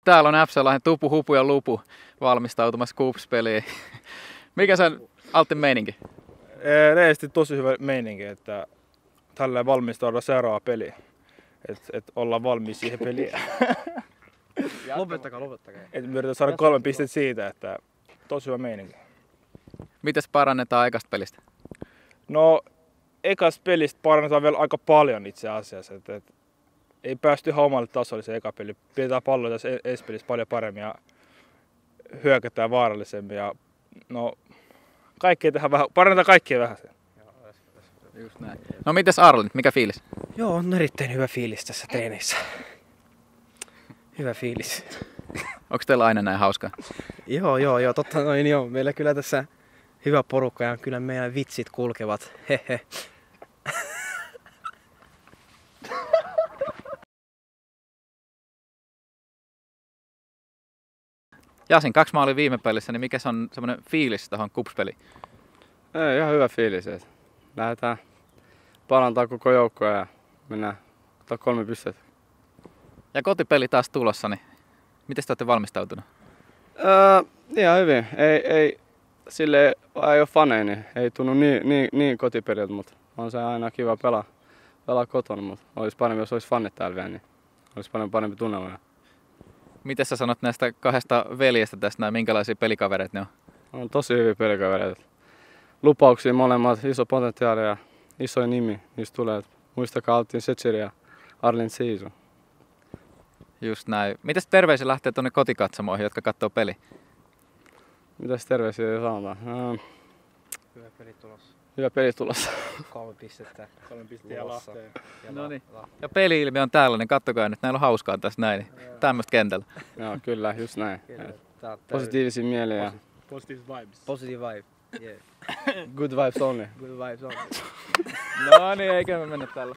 Täällä on FC:n Tupu, Hupu ja Lupu valmistautumassa KuPS-peliin. Mikä sen Altin meininki? Reisesti tosi hyvä meininki, että tälleen valmistaudutaan seuraavaan peliin. Et ollaan valmiit siihen peliin. Lopettakaa. Et me yritetään saada 3 pistettä siitä, että tosi hyvä meininki. Mites parannetaan ekasta pelistä? No, ekasta pelistä parannetaan vielä aika paljon itse asiassa. Et ei päästy ihan omalle tasolle se eka peli. Pidetään palloa tässä ensi pelissä paljon paremmin ja hyökätään vaarallisemmin. Ja, no, parannetaan kaikkea vähän. Just näin. No mites Arlen, mikä fiilis? Joo, on erittäin hyvä fiilis tässä treeneissä. Hyvä fiilis. Onko teillä aina näin hauskaa? Joo, totta noin joo. Meillä kyllä tässä hyvä porukka ja kyllä meidän vitsit kulkevat. Hehe. Jasin, 2 maalia viime pelissä, niin mikä se on semmoinen fiilis tuohon KuPS-peliin? Ihan hyvä fiilis. Että lähdetään parantaa koko joukkoa ja mennään ottaa 3 pistettä. Ja kotipeli taas tulossa, niin miten te olette valmistautunut? Ihan hyvin. Sille ei ole faneja, niin ei tunnu niin kotiperiltä, mutta on se aina kiva pelaa kotona. Mutta olisi parempi, jos olisi fanit täällä vielä, niin olisi paljon parempi tunnelma. Miten sä sanot näistä 2 veljestä tästä näin, minkälaisia pelikavereita ne on? On tosi hyviä pelikavereita. Lupauksia molemmat, iso potentiaali ja iso nimi niistä tulee. Muistakaa Altin Setcheri ja Arlen Siisu. Just näin. Mitäs terveisiä lähtee tuonne kotikatsomoihin, jotka katsoo peli? Mitäs terveisiä sanotaan? Hyvä peli tulossa. 3 pistettä. 3 pistettä ja Lahteen. No niin. Ja peli-ilmi on täällä, niin kattokaa nyt, näillä on hauskaa tässä näin. Tämmöistä kentällä. Joo, kyllä, just näin. Positiivisia mieliä ja Positive vibes. Positive vibe. Yeah. good vibes only. Good vibes on. No niin, eikä me mennä tällä.